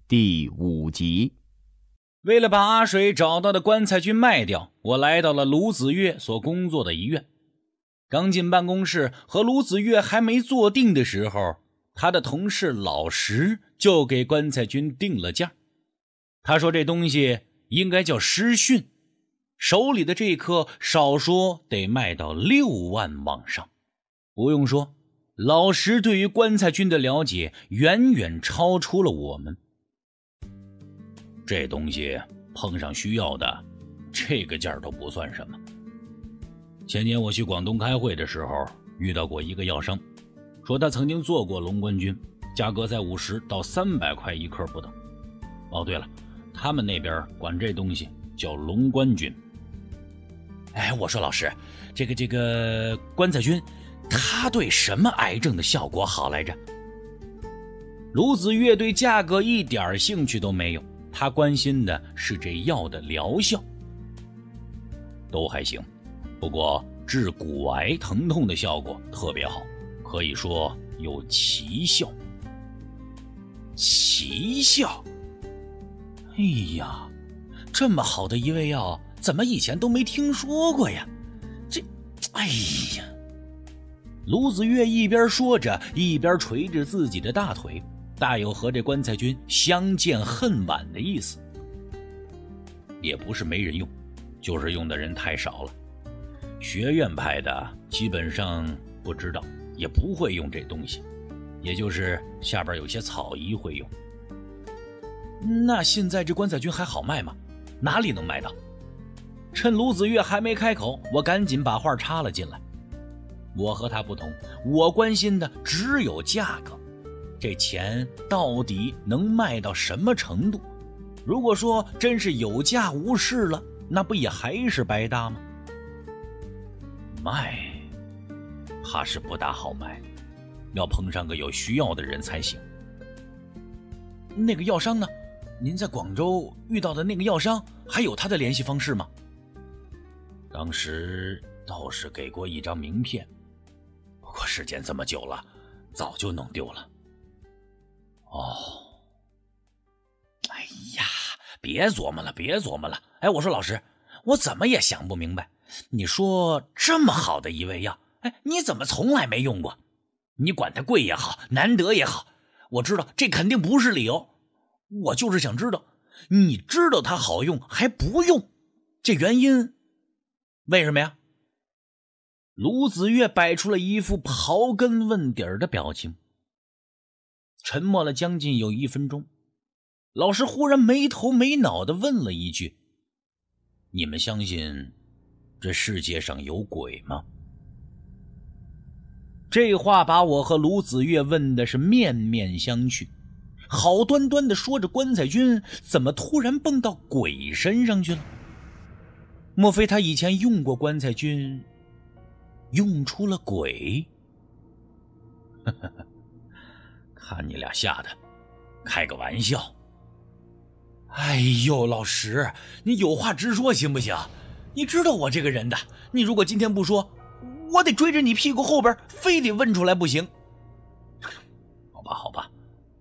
第5集。 为了把阿水找到的棺材菌卖掉，我来到了卢子月所工作的医院。刚进办公室，和卢子月还没坐定的时候，他的同事老石就给棺材菌定了价。他说这东西应该叫尸讯，手里的这颗少说得卖到6万往上。不用说，老石对于棺材菌的了解远远超出了我们。这东西碰上需要的，这个价都不算什么。前年我去广东开会的时候，遇到过一个药商，说他曾经做过龙冠菌，价格在50到300块一颗不等。哦，对了，他们那边管这东西叫龙冠菌。我说老师，这个棺材菌，它对什么癌症的效果好来着？卢子月对价格一点兴趣都没有，他关心的是这药的疗效。都还行，不过治骨癌疼痛的效果特别好，可以说有奇效。奇效？哎呀，这么好的一味药，怎么以前都没听说过呀？哎呀！卢子月一边说着，一边捶着自己的大腿，大有和这棺材菌相见恨晚的意思。也不是没人用，就是用的人太少了。学院派的基本上不知道，也不会用这东西，也就是下边有些草医会用。那现在这棺材菌还好卖吗？哪里能买到？趁卢子月还没开口，我赶紧把话插了进来。我和他不同，我关心的只有价格，这钱到底能卖到什么程度？如果说真是有价无市了，那不也还是白搭吗？卖怕是不大好卖，要碰上个有需要的人才行。那个药商呢？您在广州遇到的那个药商还有他的联系方式吗？当时倒是给过一张名片，不过时间这么久了，早就弄丢了。哦，哎呀，别琢磨了，别琢磨了。我说老师，我怎么也想不明白，你说这么好的一味药，你怎么从来没用过？你管它贵也好，难得也好，我知道这肯定不是理由，我就是想知道，你知道它好用还不用，这原因为什么呀？卢子月摆出了一副刨根问底儿的表情，沉默了将近有1分钟。老师忽然没头没脑地问了一句：你们相信这世界上有鬼吗？这话把我和卢子月问的是面面相觑，好端端的说着棺材菌，怎么突然蹦到鬼身上去了？莫非他以前用过棺材菌，用出了鬼？看你俩吓的，开个玩笑。哎呦，老石，你有话直说行不行？你知道我这个人的，你如果今天不说，我得追着你屁股后边，非得问出来不行。好吧，好吧。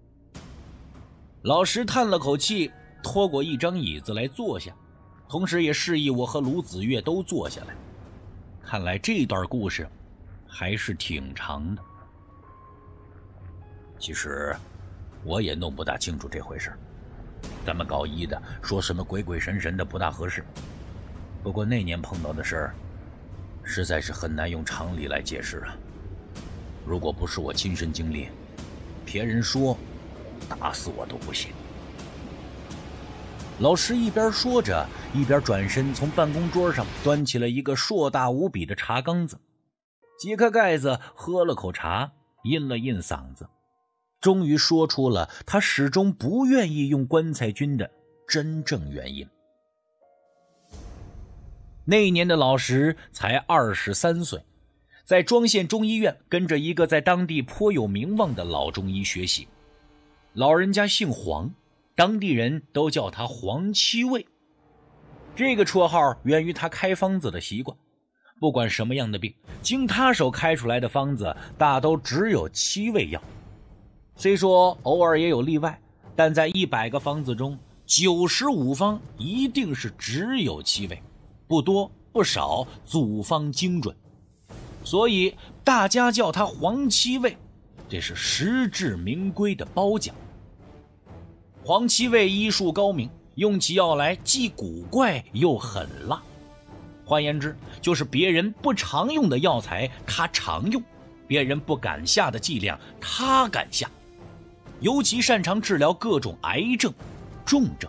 老石叹了口气，拖过一张椅子来坐下，同时也示意我和卢子月都坐下来。看来这段故事还是挺长的。其实我也弄不大清楚这回事，咱们搞医的说什么鬼鬼神神的不大合适。不过那年碰到的事儿，实在是很难用常理来解释啊。如果不是我亲身经历，别人说打死我都不信。老师一边说着，一边转身从办公桌上端起了一个硕大无比的茶缸子，揭开盖子喝了口茶，阴了阴嗓子，终于说出了他始终不愿意用棺材菌的真正原因。那一年的老石才23岁，在庄县中医院跟着一个在当地颇有名望的老中医学习。老人家姓黄，当地人都叫他黄七味。这个绰号源于他开方子的习惯，不管什么样的病，经他手开出来的方子大都只有7味药。虽说偶尔也有例外， 但在100个方子中，95方一定是只有七位，不多不少，组方精准，所以大家叫他黄七位，这是实至名归的褒奖。黄七位医术高明，用起药来既古怪又狠辣，换言之，就是别人不常用的药材他常用，别人不敢下的剂量他敢下，尤其擅长治疗各种癌症、重症。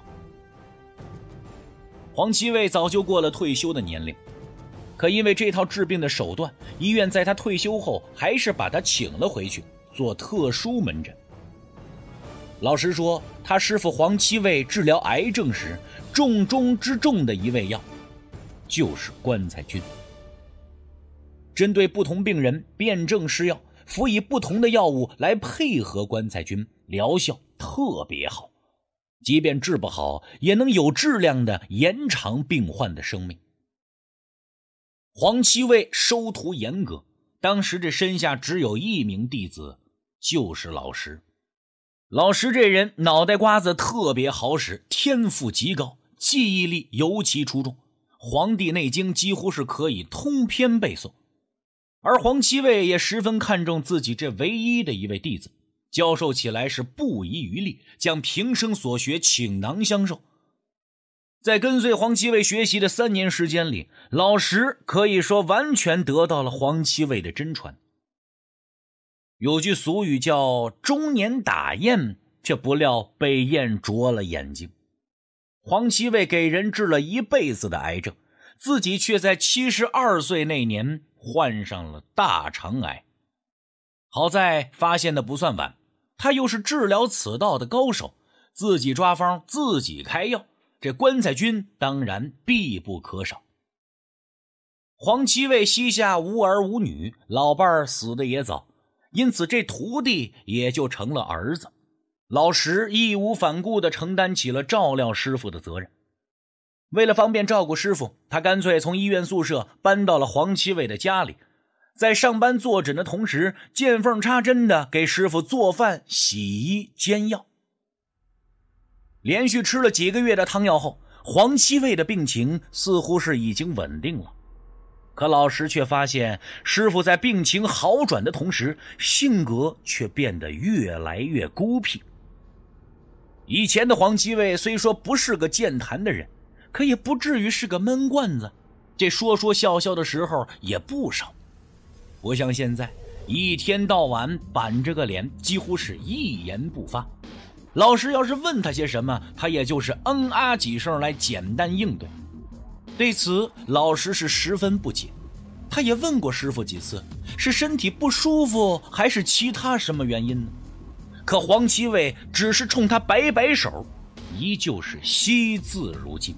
黄七位早就过了退休的年龄，可因为这套治病的手段，医院在他退休后还是把他请了回去做特殊门诊。老实说，他师父黄七位治疗癌症时重中之重的一味药就是棺材菌。针对不同病人辨证施药，辅以不同的药物来配合棺材菌，疗效特别好，即便治不好，也能有质量的延长病患的生命。黄七位收徒严格，当时这身下只有1名弟子，就是老石。老石这人脑袋瓜子特别好使，天赋极高，记忆力尤其出众，《黄帝内经》几乎是可以通篇背诵。而黄七位也十分看重自己这唯一的一位弟子，教授起来是不遗余力，将平生所学倾囊相授。在跟随黄七位学习的3年时间里，老石可以说完全得到了黄七位的真传。有句俗语叫中年打雁，却不料被雁啄了眼睛。黄七位给人治了一辈子的癌症，自己却在72岁那年患上了大肠癌。好在发现的不算晚，他又是治疗此道的高手，自己抓方，自己开药，这棺材菌当然必不可少。黄七位膝下无儿无女，老伴儿死的也早，因此这徒弟也就成了儿子。老石义无反顾地承担起了照料师傅的责任。为了方便照顾师傅，他干脆从医院宿舍搬到了黄七位的家里，在上班坐诊的同时，见缝插针地给师傅做饭、洗衣、煎药。连续吃了几个月的汤药后，黄七位的病情似乎是已经稳定了。可老石却发现，师傅在病情好转的同时，性格却变得越来越孤僻。以前的黄七位虽说不是个健谈的人，可也不至于是个闷罐子，这说说笑笑的时候也不少。不像现在，一天到晚板着个脸，几乎是一言不发。老师要是问他些什么，他也就是嗯啊几声来简单应对。对此，老石是十分不解。他也问过师傅几次，是身体不舒服，还是其他什么原因呢？可黄七位只是冲他摆摆手，依旧是惜字如金。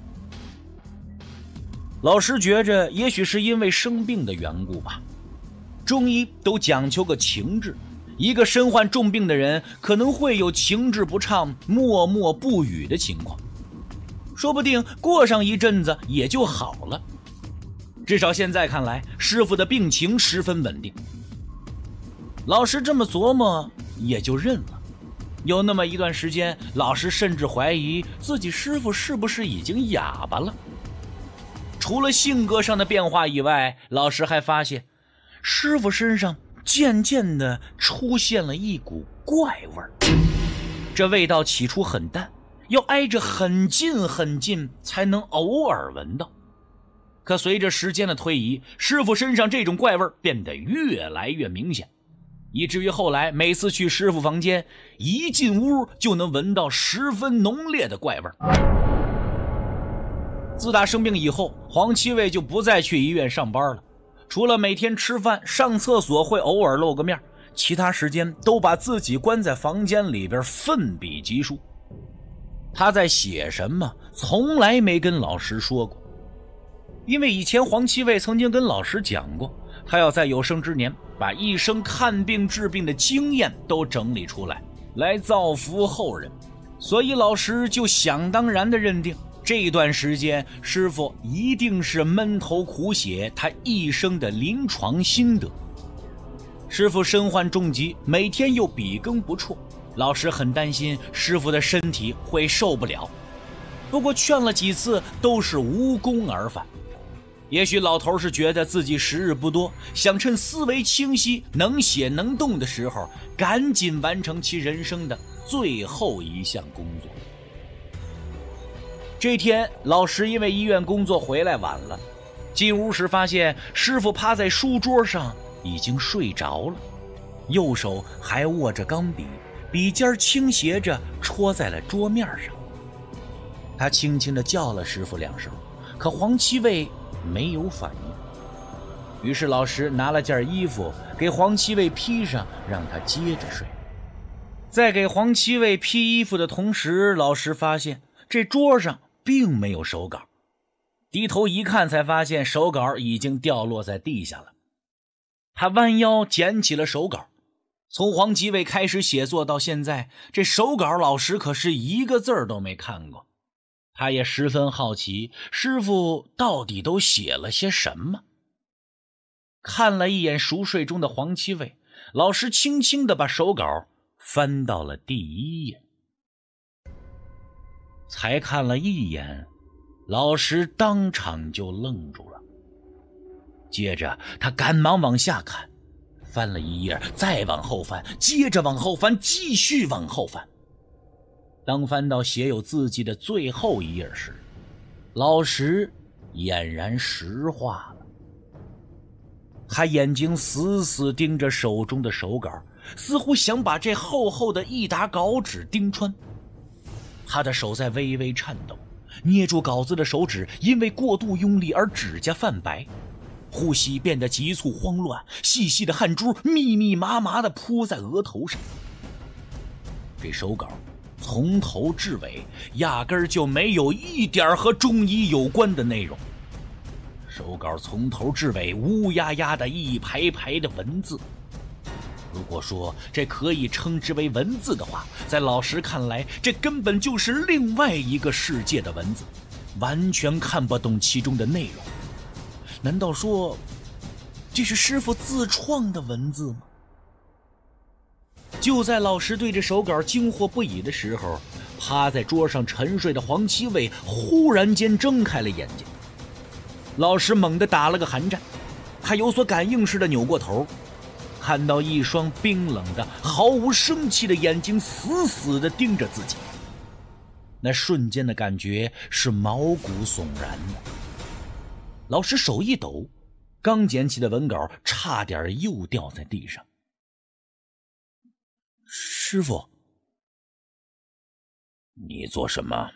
老石觉着，也许是因为生病的缘故吧。中医都讲求个情志，一个身患重病的人可能会有情志不畅、默默不语的情况，说不定过上一阵子也就好了。至少现在看来，师傅的病情十分稳定。老石这么琢磨，也就认了。有那么一段时间，老石甚至怀疑自己师傅是不是已经哑巴了。除了性格上的变化以外，老石还发现师傅身上渐渐地出现了一股怪味儿。这味道起初很淡，要挨着很近很近才能偶尔闻到。可随着时间的推移，师傅身上这种怪味变得越来越明显，以至于后来每次去师傅房间，一进屋就能闻到十分浓烈的怪味。自打生病以后，黄七位就不再去医院上班了，除了每天吃饭上厕所会偶尔露个面，其他时间都把自己关在房间里边奋笔疾书。他在写什么从来没跟老师说过，因为以前黄七位曾经跟老师讲过，他要在有生之年把一生看病治病的经验都整理出来，来造福后人，所以老师就想当然地认定这段时间师傅一定是闷头苦写他一生的临床心得。师傅身患重疾，每天又笔耕不辍， 老师很担心师傅的身体会受不了，不过劝了几次都是无功而返。也许老头是觉得自己时日不多，想趁思维清晰、能写能动的时候，赶紧完成其人生的最后一项工作。这天，老石因为医院工作回来晚了，进屋时发现师傅趴在书桌上已经睡着了，右手还握着钢笔，笔尖倾斜着戳在了桌面上。他轻轻地叫了师傅2声，可黄七卫没有反应。于是老石拿了件衣服给黄七卫披上，让他接着睡。在给黄七卫披衣服的同时，老石发现这桌上并没有手稿，低头一看才发现手稿已经掉落在地下了。他弯腰捡起了手稿，从黄七卫开始写作到现在，这手稿老石可是一个字儿都没看过。他也十分好奇，师傅到底都写了些什么。看了一眼熟睡中的黄七卫，老师轻轻地把手稿翻到了第1页。才看了一眼，老石当场就愣住了。接着他赶忙往下看，翻了1页，再往后翻，接着往后翻，继续往后翻。当翻到写有字迹的最后1页时，老石俨然石化了。他眼睛死死盯着手中的手稿，似乎想把这厚厚的一沓稿纸钉穿。他的手在微微颤抖，捏住稿子的手指因为过度用力而指甲泛白，呼吸变得急促慌乱，细细的汗珠密密麻麻地铺在额头上。这手稿从头至尾压根儿就没有一点和中医有关的内容。手稿从头至尾乌压压的一排排的文字，如果说这可以称之为文字的话，在老石看来，这根本就是另外一个世界的文字，完全看不懂其中的内容。难道说这是师傅自创的文字吗？就在老石对着手稿惊惑不已的时候，趴在桌上沉睡的黄七卫忽然间睁开了眼睛。老石猛地打了个寒战，他有所感应似的扭过头，看到一双冰冷的毫无生气的眼睛死死地盯着自己。那瞬间的感觉是毛骨悚然的。老石手一抖，刚捡起的文稿差点又掉在地上。师傅，你做什么？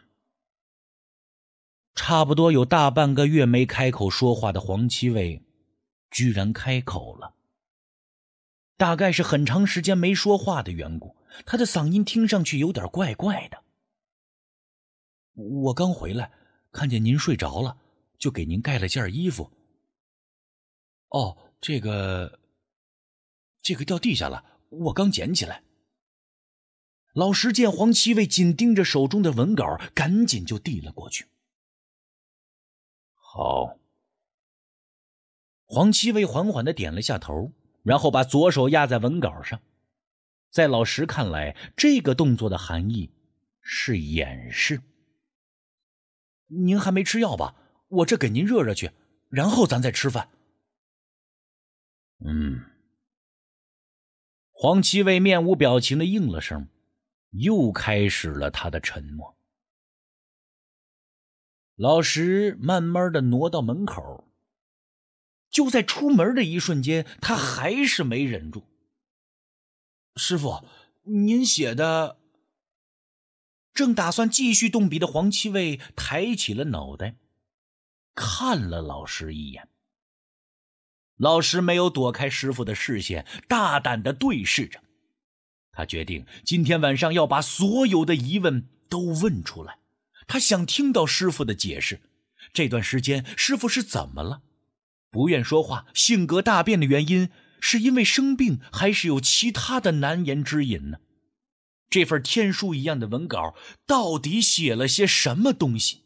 差不多有大半个月没开口说话的黄七卫居然开口了。大概是很长时间没说话的缘故，他的嗓音听上去有点怪怪的。我刚回来，看见您睡着了，就给您盖了件衣服。哦，这个掉地下了，我刚捡起来。老石见黄七卫紧盯着手中的文稿，赶紧就递了过去。好。黄七卫缓缓地点了下头，然后把左手压在文稿上。在老石看来，这个动作的含义是掩饰。您还没吃药吧？我这给您热热去，然后咱再吃饭。黄七卫面无表情地应了声，又开始了他的沉默。老石慢慢地挪到门口，就在出门的一瞬间，他还是没忍住。师傅，您写的……正打算继续动笔的黄七卫抬起了脑袋，看了老石一眼。老石没有躲开师傅的视线，大胆地对视着。他决定今天晚上要把所有的疑问都问出来。他想听到师傅的解释，这段时间师傅是怎么了？不愿说话，性格大变的原因是因为生病，还是有其他的难言之隐呢？这份天书一样的文稿到底写了些什么东西？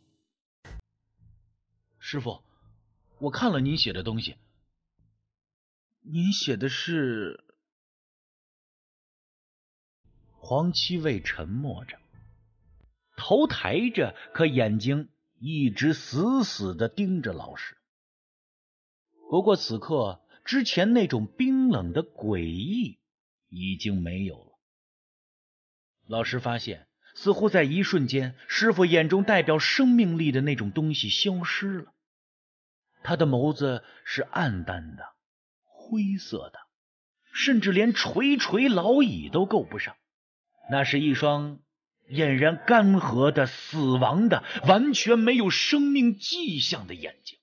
师傅，我看了您写的东西。您写的是…… 黄七卫沉默着，头抬着，可眼睛一直死死地盯着老师。不过此刻，之前那种冰冷的诡异已经没有了。老师发现，似乎在一瞬间，师傅眼中代表生命力的那种东西消失了。他的眸子是暗淡的、灰色的，甚至连垂垂老矣都够不上。那是一双俨然干涸的、死亡的、完全没有生命迹象的眼睛。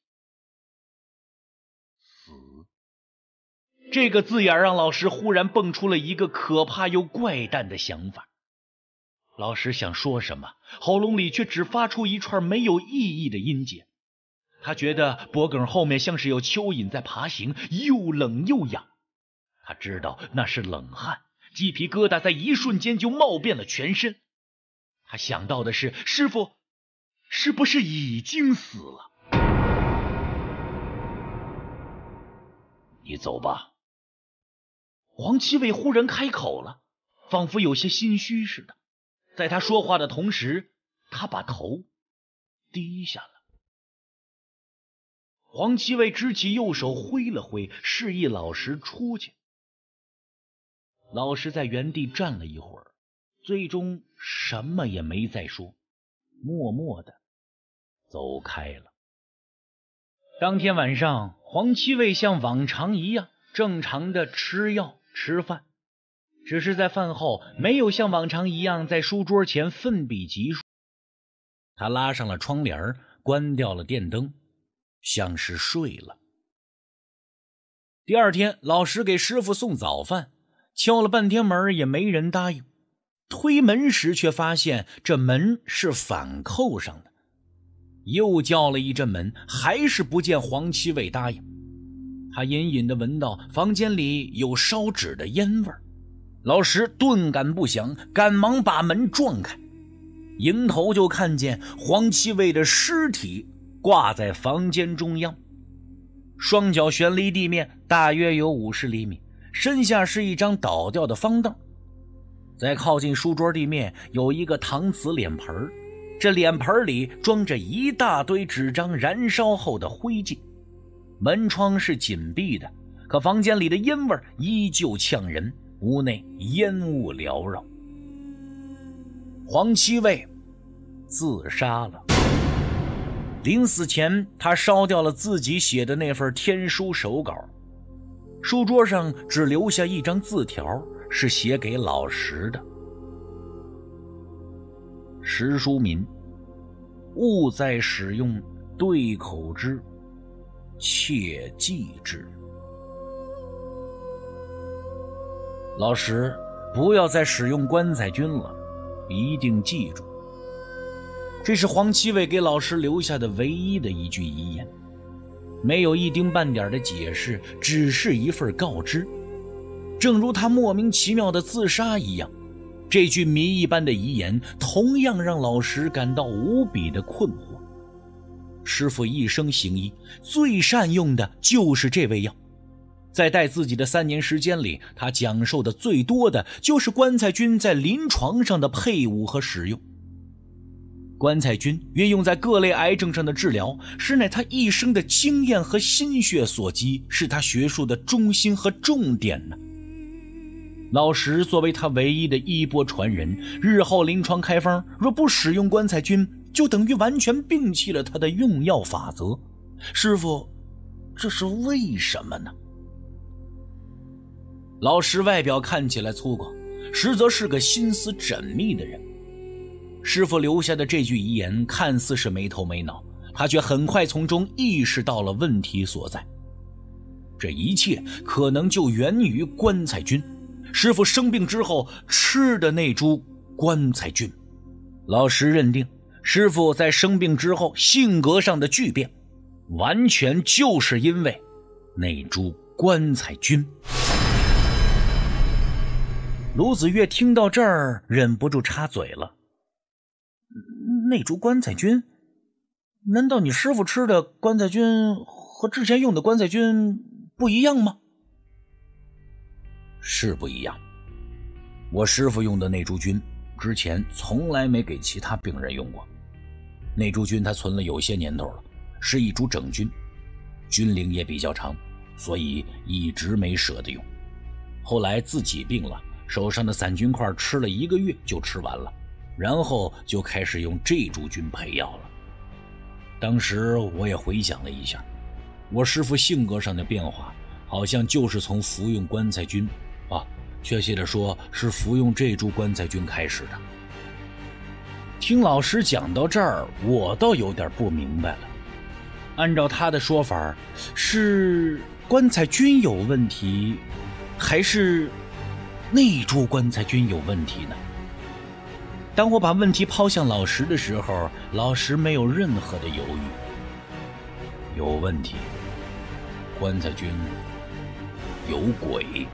死，这个字眼让老师忽然蹦出了一个可怕又怪诞的想法。老师想说什么，喉咙里却只发出一串没有意义的音节。他觉得脖梗后面像是有蚯蚓在爬行，又冷又痒。他知道那是冷汗，鸡皮疙瘩在一瞬间就冒遍了全身。他想到的是，师傅是不是已经死了？你走吧。黄七卫忽然开口了，仿佛有些心虚似的。在他说话的同时，他把头低下了。黄七卫支起右手挥了挥，示意老师出去。老师在原地站了一会儿，最终什么也没再说，默默地走开了。当天晚上，黄七卫像往常一样正常的吃药吃饭，只是在饭后没有像往常一样在书桌前奋笔疾书。他拉上了窗帘，关掉了电灯，像是睡了。第二天，老师给师傅送早饭，敲了半天门也没人答应。推门时却发现这门是反扣上的，又叫了一阵门，还是不见黄七卫答应。他隐隐地闻到房间里有烧纸的烟味儿。老师顿感不祥，赶忙把门撞开，迎头就看见黄七卫的尸体挂在房间中央，双脚悬离地面大约有50厘米，身下是一张倒掉的方凳。在靠近书桌地面有一个搪瓷脸盆，这脸盆里装着一大堆纸张燃烧后的灰烬。门窗是紧闭的，可房间里的烟味依旧呛人，屋内烟雾缭绕。黄七卫自杀了。临死前，他烧掉了自己写的那份天书手稿，书桌上只留下一张字条，是写给老石的。石书民，勿再使用对口之，切记之。老石，不要再使用棺材菌了，一定记住。这是黄七卫给老师留下的唯一的一句遗言，没有一丁半点的解释，只是一份告知。正如他莫名其妙的自杀一样，这句谜一般的遗言同样让老石感到无比的困惑。师父一生行医，最善用的就是这味药。在带自己的3年时间里，他讲授的最多的就是棺材菌在临床上的配伍和使用。棺材菌运用在各类癌症上的治疗，实乃他一生的经验和心血所及，是他学术的中心和重点呢。老石作为他唯一的衣钵传人，日后临床开方若不使用棺材菌，就等于完全摒弃了他的用药法则。师父，这是为什么呢？老石外表看起来粗犷，实则是个心思缜密的人。师父留下的这句遗言看似是没头没脑，他却很快从中意识到了问题所在。这一切可能就源于棺材菌，师父生病之后吃的那株棺材菌。老石认定，师父在生病之后性格上的巨变，完全就是因为那株棺材菌。卢子越听到这儿，忍不住插嘴了。那株棺材菌？难道你师父吃的棺材菌和之前用的棺材菌不一样吗？是不一样。 我师傅用的内诸菌之前从来没给其他病人用过。内诸菌他存了有些年头了，是一株整菌，菌龄也比较长，所以一直没舍得用。后来自己病了，手上的散菌块吃了1个月就吃完了，然后就开始用这株菌配药了。当时我也回想了一下，我师傅性格上的变化好像就是从服用棺材菌确切的说是服用这株棺材菌开始的。听老师讲到这儿，我倒有点不明白了。按照他的说法，是棺材菌有问题，还是那株棺材菌有问题呢？当我把问题抛向老石的时候，老石没有任何的犹豫。有问题，棺材菌有鬼。